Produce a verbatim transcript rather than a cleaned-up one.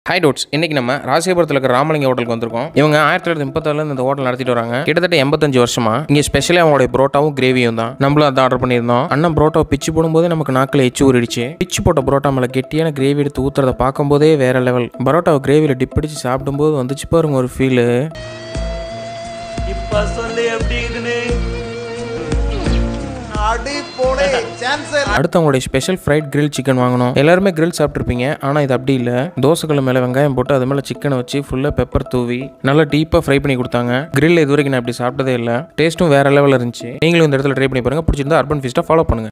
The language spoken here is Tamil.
ஹாய் டோட்ஸ், இன்னைக்கு நம்ம ராசிபுரத்தில் இருக்க ராமலிங்க ஹோட்டலுக்கு வந்திருக்கோம். இவங்க ஆயிரத்தி தொள்ளாயிரத்தி முப்பத்தாறுல இந்த ஹோட்டல் நடத்திட்டு வராங்க. கிட்டத்தட்ட எண்பத்தஞ்சு வருஷமா இங்கே ஸ்பெஷலி அவங்களுடைய புரோட்டாவும் கிரேவியும் தான். நம்மளும் அதை ஆர்டர் பண்ணியிருந்தோம். அண்ணன் புரோட்டாவை பிச்சு போடும்போது நமக்கு நாக்கில் எச்சு ஊறிடுச்சு. பிச்சு போட்ட புரோட்டா மேலே கெட்டியான கிரேவி எடுத்து ஊத்துறத பார்க்கும்போதே வேற லெவல். பரோட்டாவை கிரேவியில் டிப் அடிச்சு சாப்பிடும்போது வந்துச்சு பாருங்க ஒரு ஃபீலு. இப்ப சொல்லு எப்படி இருக்குன்னு. அடுத்து அவங்களுடைய ஸ்பெஷல் ஃப்ரைட் கிரில் சிக்கன் வாங்கணும். எல்லாருமே கிரில் சாப்பிட்டுருப்பீங்க, ஆனால் இது அப்படி இல்லை. தோசைக்கல் மேலே வெங்காயம் போட்டு அது மேலே சிக்கனை வச்சு ஃபுல்லாக பெப்பர் தூவி நல்லா டீப்பாக ஃப்ரை பண்ணி கொடுத்தாங்க. கிரில் இது வரைக்கும் நான் இப்படி சாப்பிட்டதே இல்லை. டேஸ்ட்டும் வேற லெவலில் இருந்துச்சு. நீங்களும் இந்த இடத்துல ட்ரை பண்ணி பாருங்க. பிடிச்சிருந்தா அர்பன் ஃபீஸ்ட்டை ஃபாலோ பண்ணுங்க.